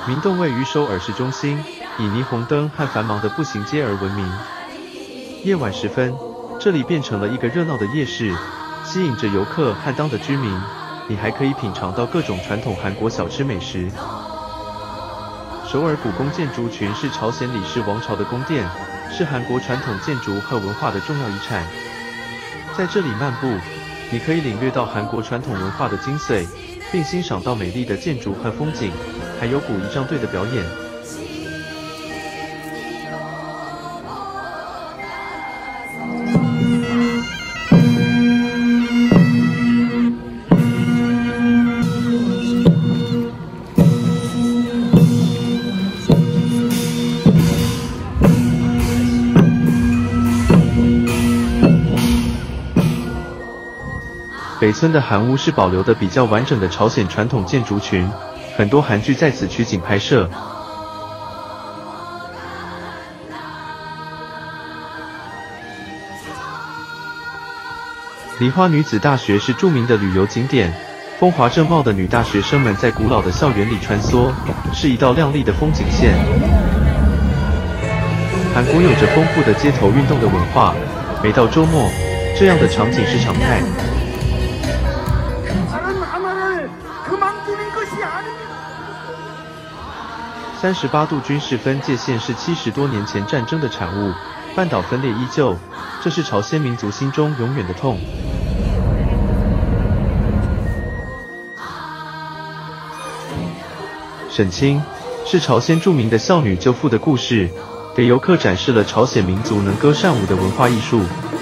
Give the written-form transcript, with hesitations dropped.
明洞位于首尔市中心，以霓虹灯和繁忙的步行街而闻名。夜晚时分，这里变成了一个热闹的夜市，吸引着游客和当地居民。你还可以品尝到各种传统韩国小吃美食。首尔故宫建筑群是朝鲜李氏王朝的宫殿，是韩国传统建筑和文化的重要遗产。在这里漫步，你可以领略到韩国传统文化的精髓，并欣赏到美丽的建筑和风景，还有鼓仪仗队的表演。北村的韩屋是保留的比较完整的朝鲜传统建筑群，很多韩剧在此取景拍摄。梨花女子大学是著名的旅游景点，风华正茂的女大学生们在古老的校园里穿梭，是一道亮丽的风景线。韩国有着丰富的街头运动的文化，每到周末，这样的场景是常态。38度军事分界线是70多年前战争的产物，半岛分裂依旧，这是朝鲜民族心中永远的痛。沈清是朝鲜著名的少女救父的故事，给游客展示了朝鲜民族能歌善舞的文化艺术。